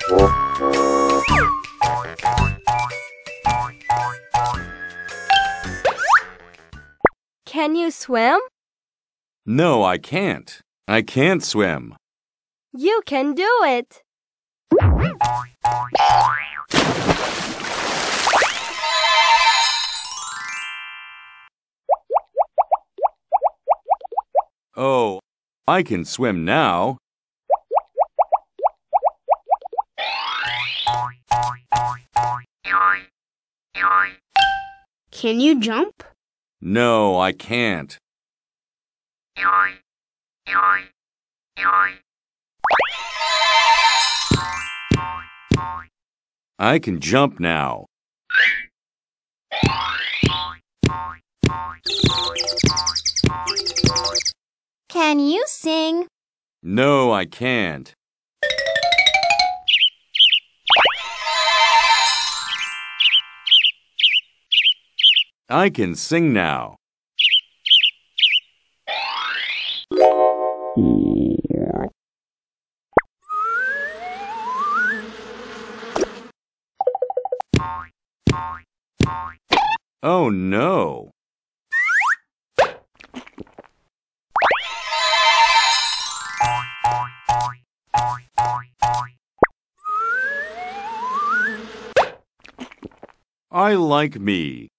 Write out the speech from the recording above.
Can you swim? No, I can't. I can't swim. You can do it. Oh, I can swim now. Can you jump? No, I can't. I can jump now. Can you sing? No, I can't. I can sing now. Oh no! I like me.